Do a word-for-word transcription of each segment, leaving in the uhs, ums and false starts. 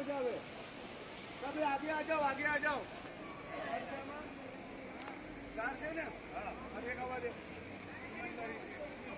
जावे। कभी आगे आ जाओ, आगे आ जाओ। चार से ना, हाँ, और एक आवाज ईमानदारी से।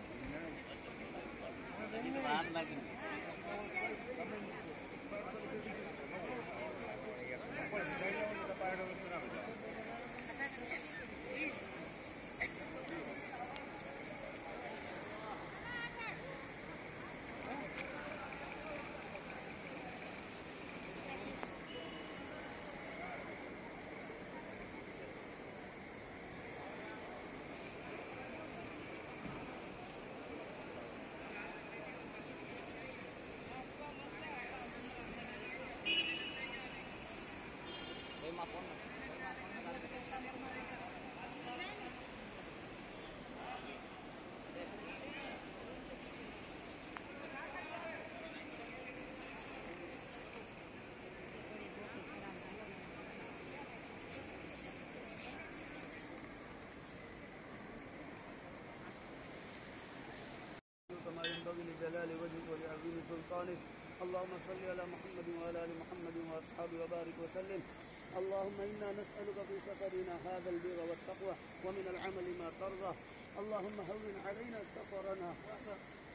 كما ينبغي لجلال وجهك ولعظيم سلطانك. اللهم صل على محمد وعلى ال محمد واصحابه وبارك وسلم. اللهم انا نسالك في سفرنا هذا البر والتقوى ومن العمل ما ترضى. اللهم هون علينا سفرنا هذا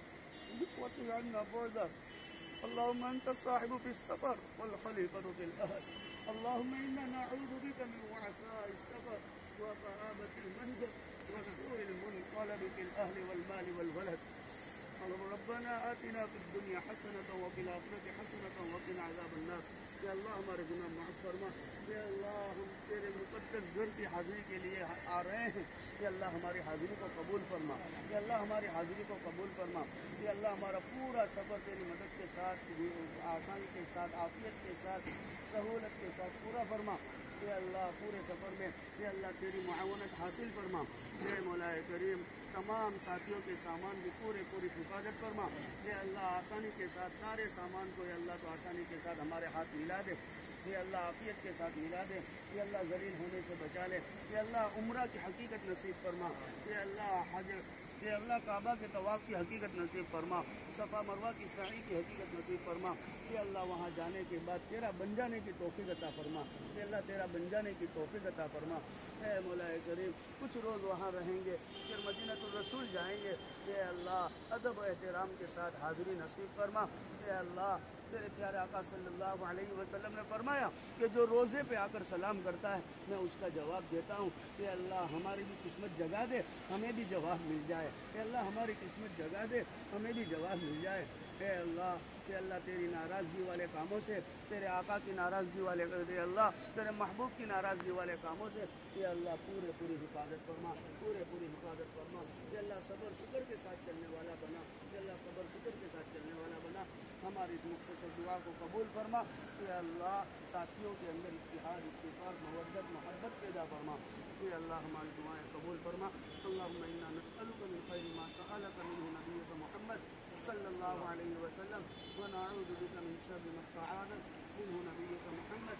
واطل عنا بعده. اللهم انت الصاحب في السفر والخليفه في الاهل. اللهم انا نعوذ بك من وعثاء السفر وكآبة المنزل وسوء المنقلب في الاهل والمال والولد. ربنا آتنا في الدنيا حسنة وفي الآخرة حسنة وقنا عذاب النار. या अल्लाह हमारे गुनाह माफ़ फरमा। या अल्लाह हम तेरे मुक़द्दस घर की हाज़िरी के लिए आ रहे हैं। या अल्लाह हमारी हाज़िरी को कबूल फरमा। या अल्लाह हमारी हाज़िरी को कबूल फरमा। या अल्लाह हमारा पूरा सफ़र तेरी मदद के साथ, आसानी के साथ, आफ़ियत के साथ, सहूलत के साथ पूरा फरमा। या अल्लाह पूरे सफ़र में या अल्लाह तेरी मुआवनत हासिल फरमा। या मौलाए करीम तमाम साथियों के सामान की पूरे पूरी हिफाजत फरमा। या अल्लाह आसानी के साथ सारे सामान को या अल्लाह तो आसानी के साथ हमारे हाथ मिला दे। या अल्लाह आफ़ियत के साथ मिला दे। या अल्लाह ज़लील होने से बचा ले। या अल्लाह उम्रा की हकीकत नसीब फरमा। या अल्लाह हज या अल्लाह काबा के तवाफ़ की हकीकत नसीब फरमा। सफ़ा मरवा की सई की हकीकत नसीब फरमा। या अल्लाह वहाँ जाने के बाद तेरा बन जाने की तौफ़ीक़ अता फरमा। या अल्लाह तेरा बन जाने की तौफ़ीक़ अता फरमा। ए मौलाए करीम कुछ रोज़ वहाँ रहेंगे, फिर मदीनतुर रसूल जाएंगे। या अल्लाह अदब व एहतराम के साथ हाज़िरी नसीब फरमा। या अल्लाह तेरे प्यारे आका सल्लल्लाहु अलैहि वसल्लम ने फरमाया कि जो रोज़े पे आकर सलाम करता है मैं उसका जवाब देता हूँ। कि अल्लाह हमारी भी किस्मत जगा दे, हमें भी जवाब मिल जाए। कि अल्लाह हमारी किस्मत जगा दे, हमें भी जवाब मिल जाए। हे अल्लाह कि अल्लाह तेरी नाराज़गी वाले कामों से, तेरे आका की नाराज़गी वाले दे अल्लाह तेरे महबूब की नाराज़गी वाले कामों से ये अल्लाह पूरे पूरी हिफाजत फरमा, पूरे पूरी हिफाजत फरमा। ये अल्लाह सब्र शुक्र के साथ चलने वाला बना। ये अल्लाह सब्र शुक्र के साथ चलने वाला बना। हमारी इस मुख्तसर दुआ को कबूल फरमा। ये अल्लाह साथियों के अंदर इत्तिहाद, इत्तिफाक, मवद्दत, मोहब्बत पैदा फरमा। ये अल्लाह हमारी दुआएं कबूल फरमा। अल्लाहुम्मा इन्ना नस्अलुका मिन खैरि मा सअलका मिन्हु नबियुका मुहम्मद सल्लल्लाहु अलैहि वसल्लम व नऊज़ु बिका मिन शर्रि मा इस्तआज़क मिन्हु नबियुका मुहम्मद